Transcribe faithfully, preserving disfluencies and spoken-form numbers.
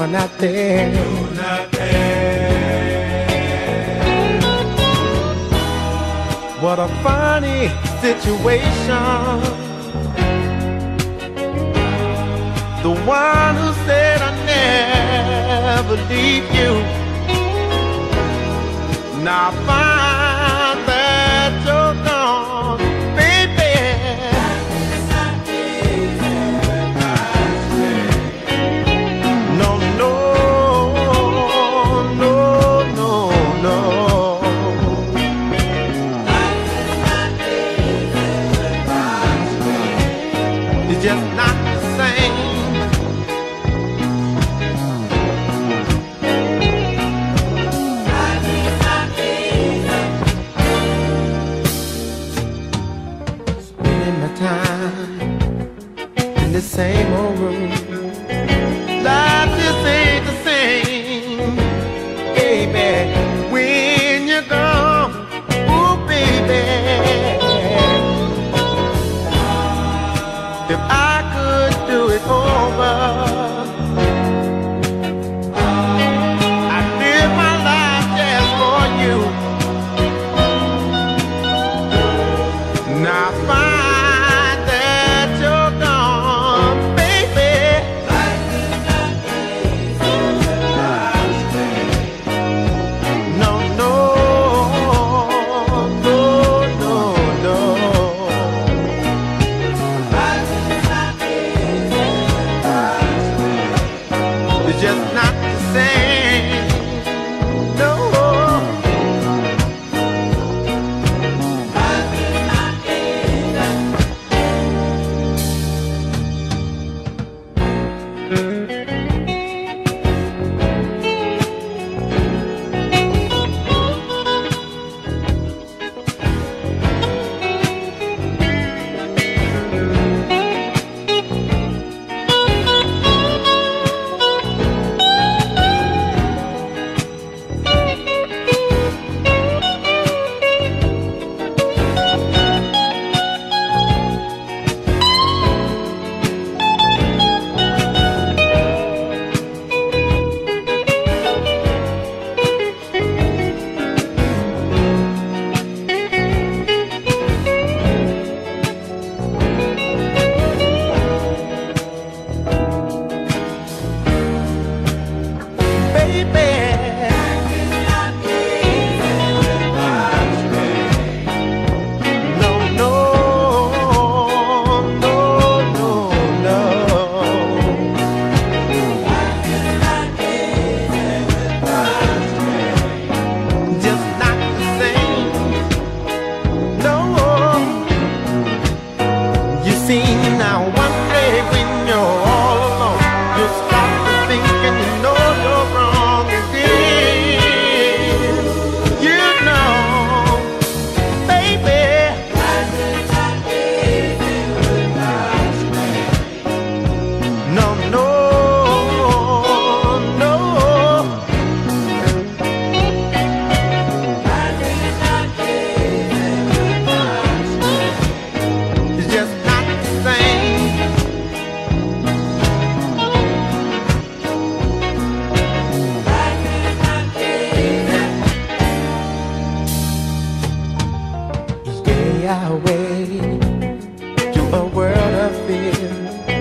not there. You're not there. What a funny situation. The one who said I'd never leave you, now I find that you're gone, baby. No, no, no, no, no. It's just not the same. The same old room, life just ain't the same, baby. When you're gone, ooh, baby. If I could do it over, I'd live my life just for you. Now I find away to a world of fear.